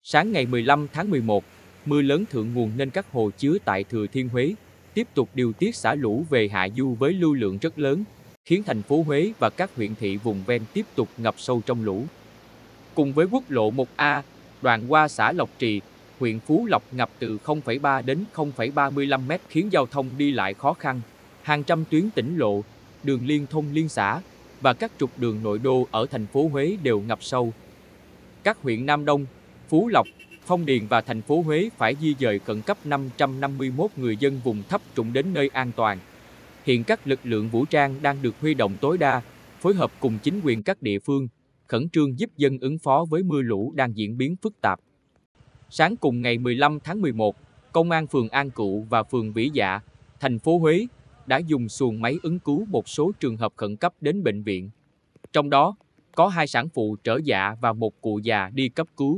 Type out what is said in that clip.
Sáng ngày 15 tháng 11, mưa lớn thượng nguồn nên các hồ chứa tại Thừa Thiên Huế tiếp tục điều tiết xả lũ về hạ du với lưu lượng rất lớn, khiến thành phố Huế và các huyện thị vùng ven tiếp tục ngập sâu trong lũ. Cùng với quốc lộ 1A, đoạn qua xã Lộc Trì, huyện Phú Lộc ngập từ 0,3 đến 0,35 mét khiến giao thông đi lại khó khăn. Hàng trăm tuyến tỉnh lộ, đường liên thông liên xã và các trục đường nội đô ở thành phố Huế đều ngập sâu. Các huyện Nam Đông, Phú Lộc, Phong Điền và thành phố Huế phải di dời khẩn cấp 551 người dân vùng thấp trũng đến nơi an toàn. Hiện các lực lượng vũ trang đang được huy động tối đa, phối hợp cùng chính quyền các địa phương, khẩn trương giúp dân ứng phó với mưa lũ đang diễn biến phức tạp. Sáng cùng ngày 15 tháng 11, Công an phường An Cựu và phường Vĩ Dạ, thành phố Huế đã dùng xuồng máy ứng cứu một số trường hợp khẩn cấp đến bệnh viện. Trong đó, có 2 sản phụ trở dạ và 1 cụ già đi cấp cứu.